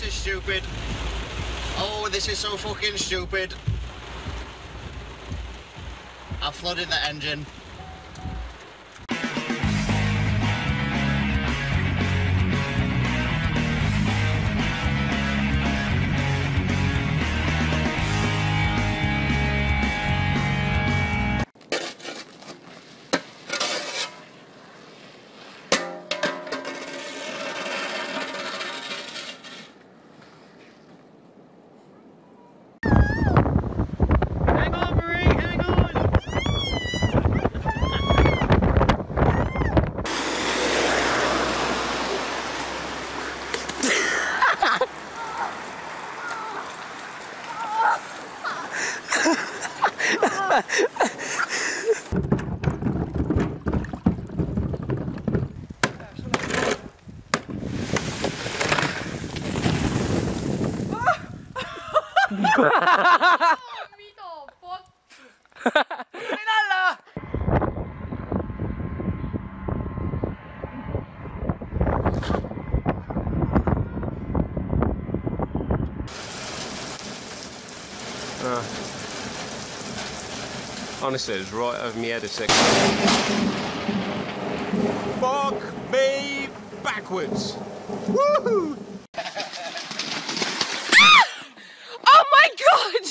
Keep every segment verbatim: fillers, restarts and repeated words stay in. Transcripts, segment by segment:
this is stupid. Oh, this is so fucking stupid. I've flooded the engine. Uh, honestly, it was right over my head a second. Fuck me backwards. Woohoo! Oh my god!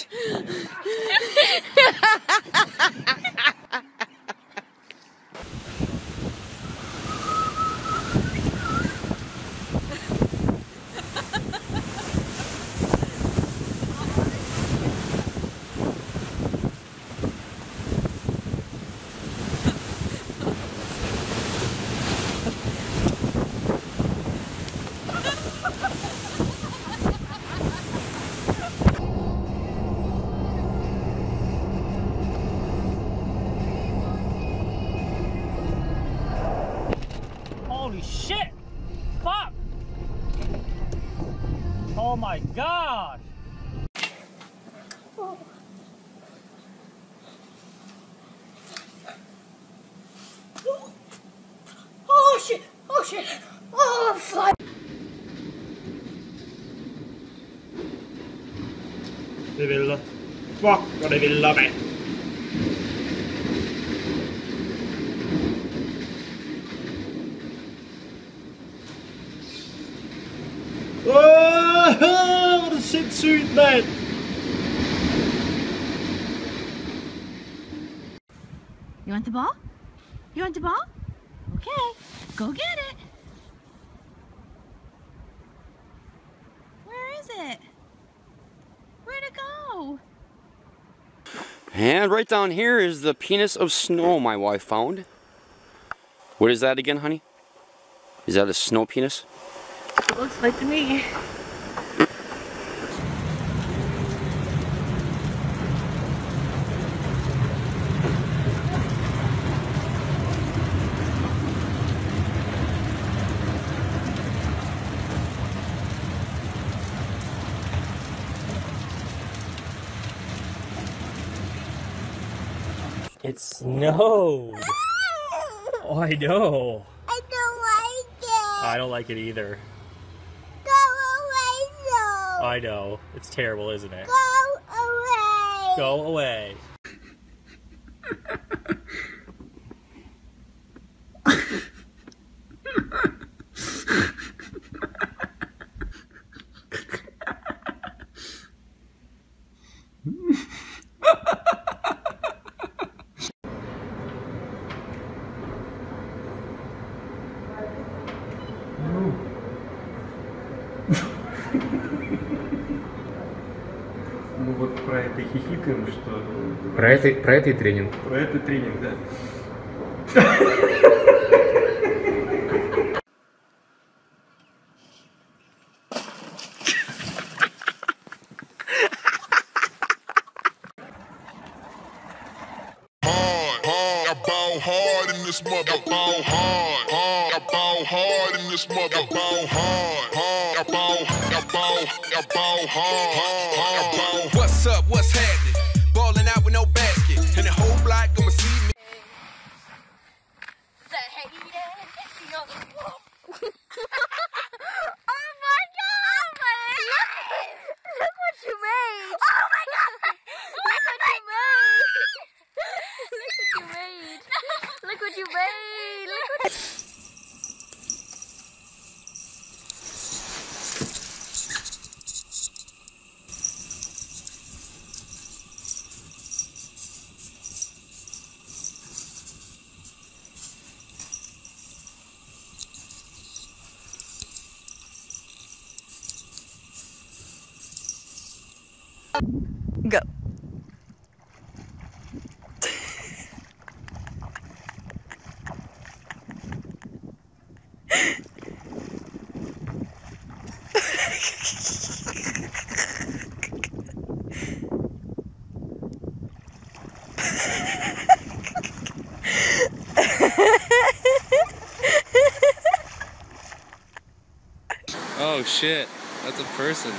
Holy shit! Fuck! Oh my gosh! Oh. Oh shit! Oh shit! Oh fuck! Det vill det. Fuck vad det vill det med. Åh, vad det sindssygt, mand! You want the ball? You want the ball? Okay, go get it. Where is it? Where'd it go? And right down here is the penis of snow my wife found. What is that again, honey? Is that a snow penis? It looks like to me. It snowed. Oh, I know. I don't like it. I don't like it either. Go away, though. I know. It's terrible, isn't it? Go away. Go away. Ну вот про это хихикаем, что... Про это, про это и тренинг. Про это тренинг, да. Hard in this mother, ball hard, hard, I ball hard in this mother, ball hard, hard, I ball, I ball, I ball hard, hard, I ball. What's up? What's happening? Balling out with no basket, and the whole block gonna see me. The haters, oh my god! what you made! Look what Go. Oh shit, that's a person.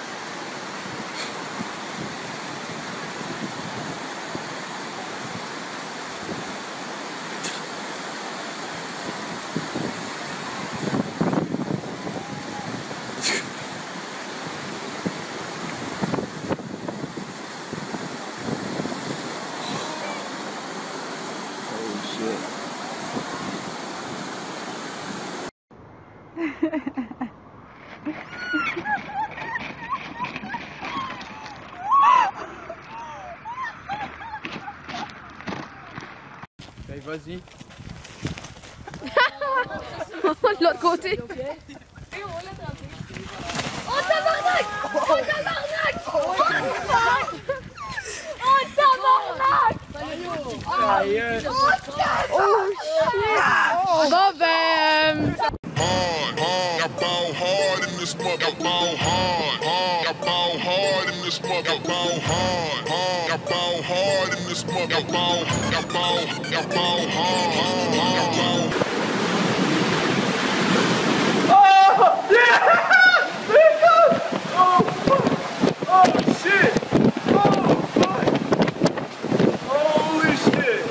Allez, vas-y. De l'autre côté. Oh tabarnak! Oh tabarnak! Oh fuck! Oh tabarnak! Oh shit! Bon ben... Hard, hard, I ball hard in this mother. I ball hard, hard, I ball hard in this mother. I ball hard, hard, I ball hard in this mother. I ball, I ball, I ball hard, hard, I ball. Oh! Yeah! There it goes! Oh, fuck! Oh, shit! Oh, fuck! Holy shit!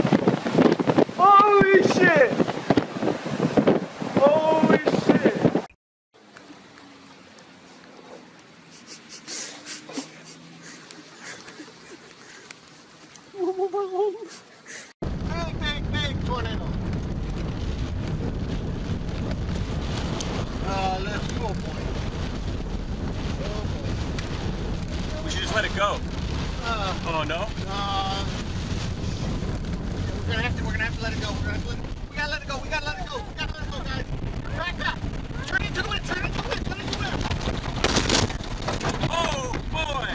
Holy shit! Holy shit! Big, big, big tornado. Uh, let's go, boy. We should just let it go. Uh, Oh, no? uh, we're gonna have to, we're gonna have to let it go. We're gonna have to let it, we gotta let it go. We gotta let it go. We gotta let it go, guys. Back up. Turn into it. Turn into it. Turn into it. Oh, boy!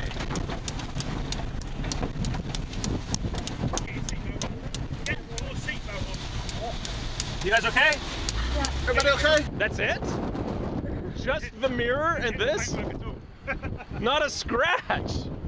You guys okay? Yeah. Everybody okay? That's it? Just the mirror and this? Not a scratch!